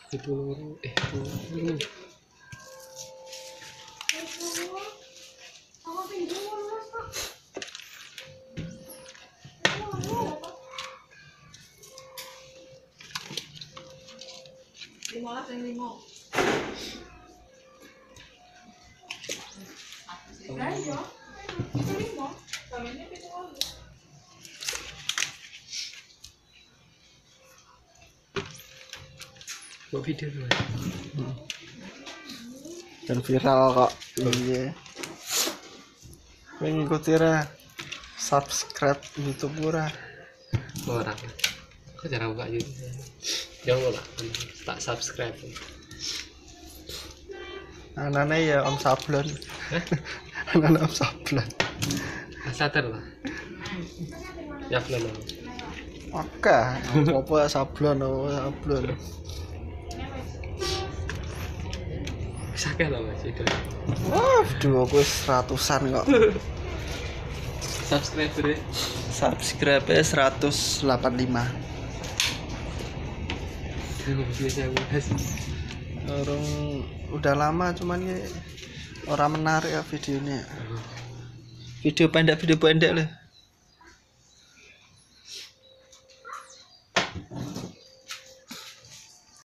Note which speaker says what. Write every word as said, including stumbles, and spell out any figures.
Speaker 1: Itu eh itu.
Speaker 2: Lima belas yang lima.
Speaker 1: Buat video tuh.
Speaker 3: Dan viral kok. Iya. Mengikuti ra. Subscribe YouTube ora.
Speaker 1: Orang. Kok cara buka YouTube? Jangan lah. Tak subscribe.
Speaker 3: Anaknya ya Om Sablon.
Speaker 1: Hah?
Speaker 3: Anak Om Sablon.
Speaker 1: Asater lah. Ya belum.
Speaker 3: Oke, apa sablon, apa sablon.
Speaker 1: Sakit lah mas itu.
Speaker 3: Wah, video aku seratusan kok.
Speaker 1: Subscriber ya.
Speaker 3: Subscribe seratus delapan puluh lima.
Speaker 1: Bisa bahas.
Speaker 3: Orang udah lama cuman ya orang menarik ya videonya. Video pendek video pendek lah.